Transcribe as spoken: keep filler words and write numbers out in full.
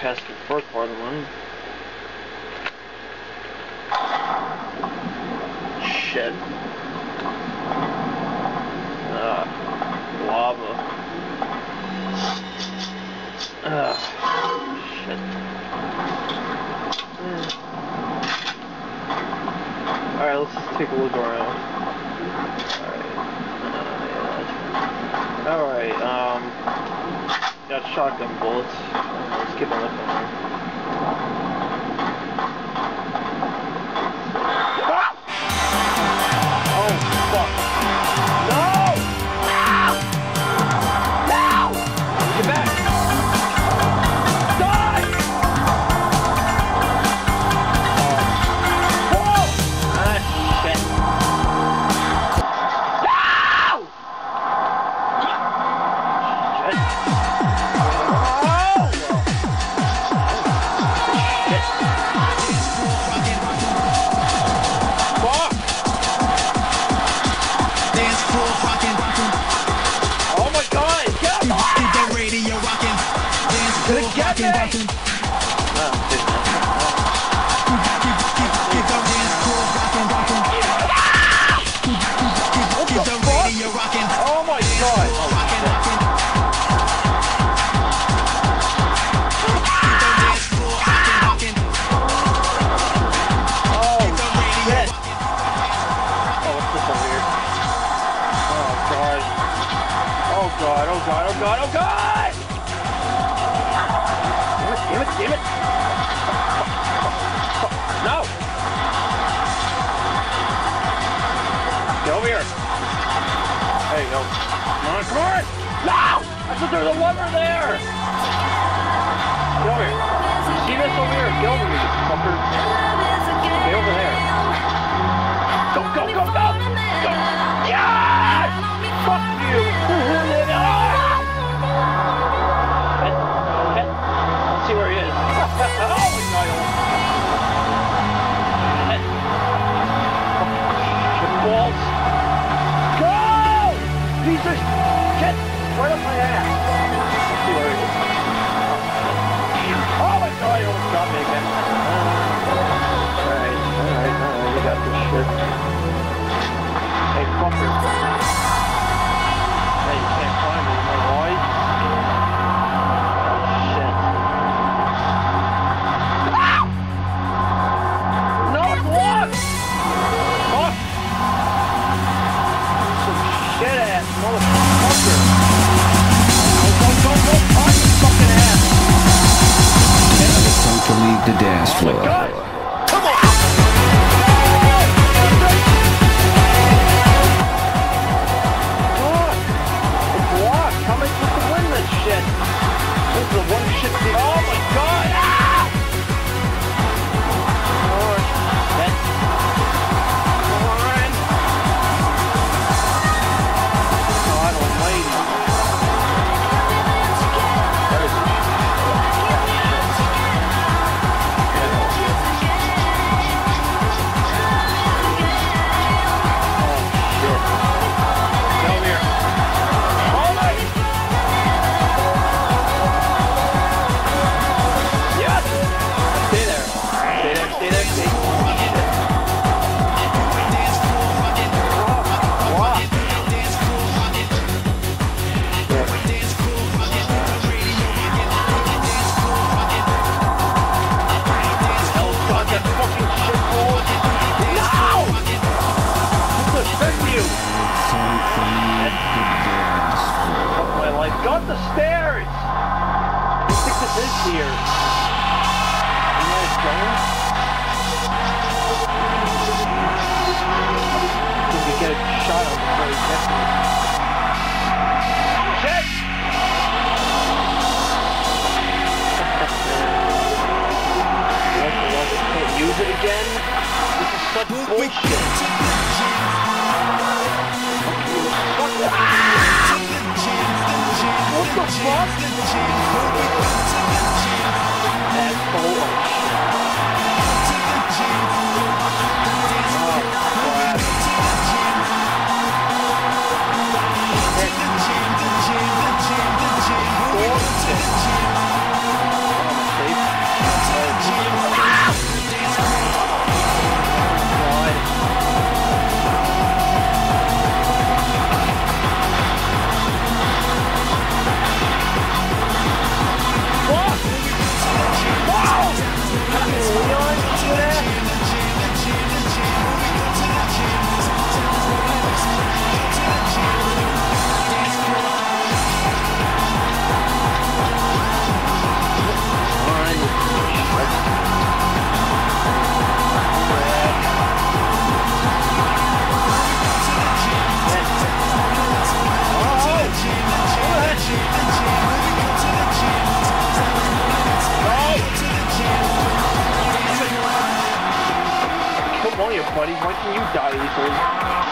past the first part of the one. Shit. Ah, lava. Ah, shit. Mm. Alright, let's just take a look around. Alright. Uh, yeah, Alright, um... got shotgun bullets. Let's keep on looking around. Oh, fuck. No! No! Get back! Die! Oh. Whoa! Ah, shit. No! Shit. Oh god, oh god, oh god, oh god! Damn it, damn it, damn it! No! Get over here! There you go. Come on, come on! No! I thought there was a lever there! Get over here. See this over here? Get over here, you fucker. Get over there. Go, go, go, go! Go! Yes! Fuck you! See where he is. Oh my god. Shit balls. Go! Piece of shit! Right up my ass. Let's see where he is. Oh my god, he almost got me again. Alright, alright, alright, we got this shit. Hey, fucker. Hey, you can't climb me, you know why? To leave the dance floor. Oh my God. Come on! God! It's locked. How am I supposed to win this shit? This is the one shit thing. Oh my God! Ah! Oh, shit. Come on! God almighty. That is got the stairs! I think this is here. You know where it's going? Did we get a shot on before he gets me? Shit! Can't use it again? This is such bullshit. What the fuck? Asshole. Oh, crap. Bullshit. buddy. When can you die, Ethan?